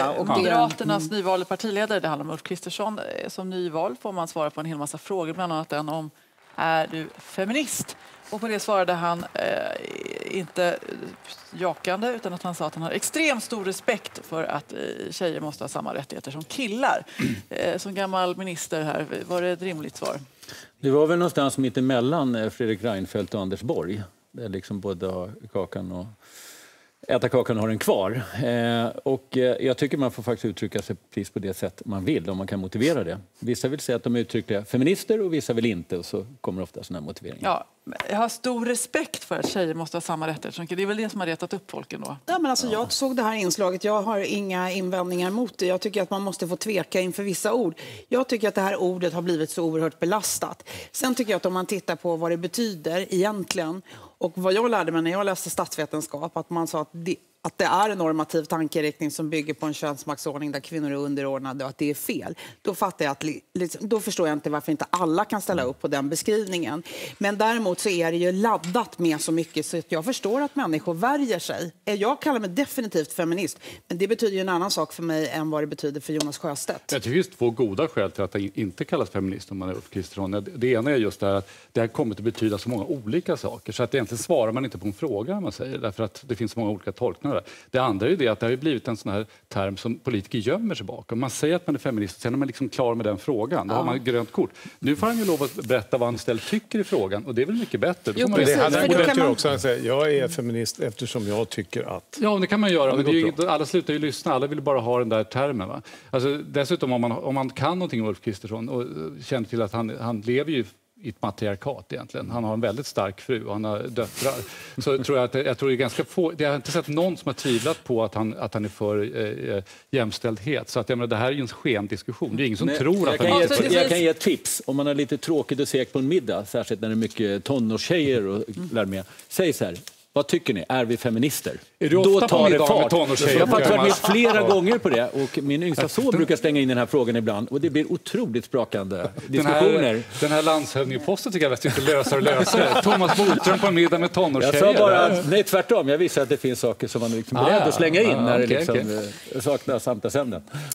göra. Och Moderaternas nyvalde partiledare, det handlar om Ulf Kristersson. Som nyval får man svara på en hel massa frågor, bland annat den om är du feminist? Och på det svarade han inte jakande, utan att han sa att han har extremt stor respekt för att tjejer måste ha samma rättigheter som killar. Som gammal minister här, var det ett rimligt svar? Det var väl någonstans mitt emellan Fredrik Reinfeldt och Anders Borg. Det är liksom både ha kakan och äta kakan och ha den kvar. Och jag tycker man får faktiskt uttrycka sig precis på det sätt man vill, om man kan motivera det. Vissa vill säga att de är uttryckliga feminister och vissa vill inte, och så kommer ofta sådana här motiveringar. Ja, jag har stor respekt för att tjejer måste ha samma rättigheter. Det är väl det som har retat upp folk ändå. Ja, men alltså, jag såg det här inslaget. Jag har inga invändningar mot det. Jag tycker att man måste få tveka inför vissa ord. Jag tycker att det här ordet har blivit så oerhört belastat. Sen tycker jag att om man tittar på vad det betyder egentligen, och vad jag lärde mig när jag läste statsvetenskap, att man sa att det är en normativ tankeriktning som bygger på en könsmaktsordning där kvinnor är underordnade och att det är fel. Då fattar jag då förstår jag inte varför inte alla kan ställa upp på den beskrivningen. Men däremot så är det ju laddat med så mycket så att jag förstår att människor värjer sig. Jag kallar mig definitivt feminist, men det betyder ju en annan sak för mig än vad det betyder för Jonas Sjöstedt. Jag tycker det finns två goda skäl till att det inte kallas feminist om man är Ulf Kristersson. Det ena är just det här att det här kommer att betyda så många olika saker, så att egentligen svarar man inte på en fråga man säger, därför att det finns så många olika tolkningar. Det andra är ju det att det har blivit en sån här term som politiker gömmer sig bakom. Man säger att man är feminist, sen är man liksom klar med den frågan. Då har man grönt kort. Nu får han ju lov att berätta vad han istället tycker i frågan, och det är väl mycket bättre. Jo, det hade också säga, jag är feminist eftersom jag tycker att... Ja, det kan man göra, men det är ju, alla slutar ju lyssna. Alla vill bara ha den där termen. Va? Alltså, dessutom om man kan någonting om Ulf Kristersson och känner till att han lever ju i ett matriarkat egentligen. Han har en väldigt stark fru och han har döttrar. Så tror jag tror det är ganska få... Jag har inte sett någon som har tvivlat på att han är för jämställdhet. Så att, jag menar, det här är ju en skendiskussion. Det är ingen som tror att jag kan ge ett tips. Om man har lite tråkigt och segt på en middag, särskilt när det är mycket tonårstjejer och lär med. Säg så här: vad tycker ni? Är vi feminister? Är du ofta på middag med tonårstjejer? Jag har faktiskt varit med flera gånger på det. Och min yngsta son brukar stänga in den här frågan ibland. Och det blir otroligt sprakande diskussioner. Den här landshövdingposten tycker jag inte löser. Thomas Bodström på en middag med tonårstjejer. Jag sa bara, nej tvärtom. Jag visar att det finns saker som man liksom är beredd att slänga in när det liksom saknas samtalsämnen.